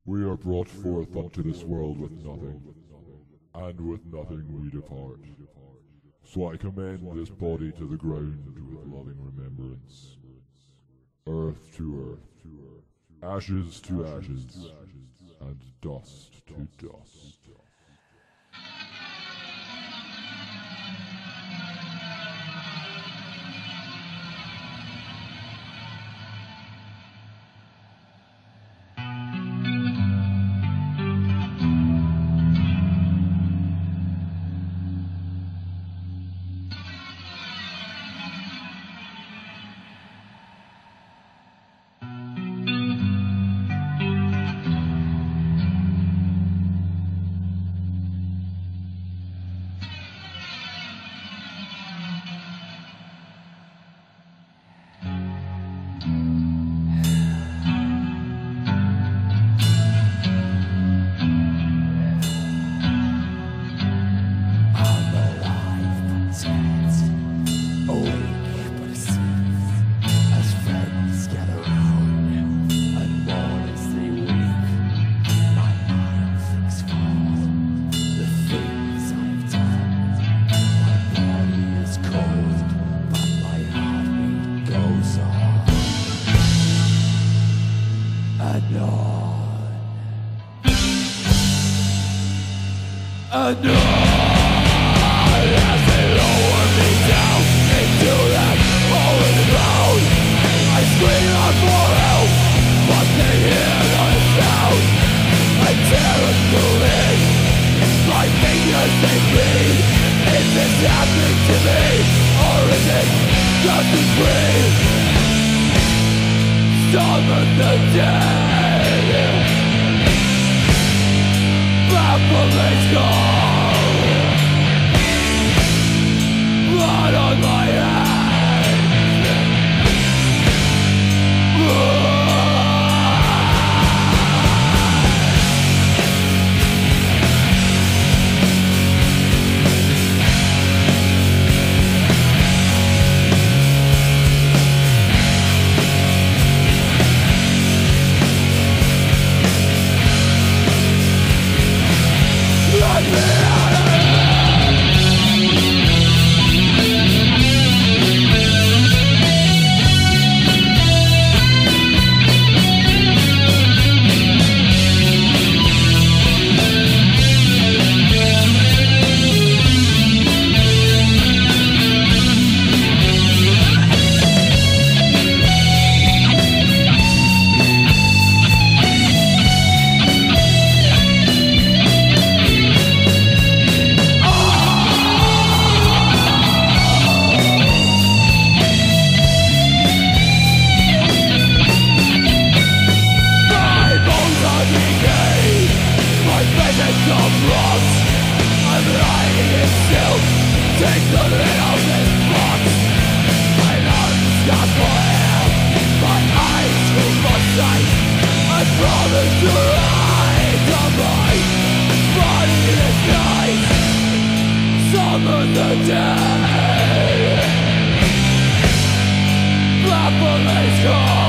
We are brought forth unto this world with nothing, and with nothing we depart. So I commend this body to the ground with loving remembrance. Earth to earth, ashes to ashes, and dust to dust. Anon, as they lower me down into that hole in the ground, I scream out for help, but they hear no sound. I tear up the lid, my fingers they bleed. Is this happening to me, or is it just a dream? Summon the dead, Baphomet's gone. Blood on my hands. Let me out of here. Take the lid off this box. My lungs got for air, my eyes scream for sight. I promise to ride on my body this night. Summon the dead, Baphomet's gone.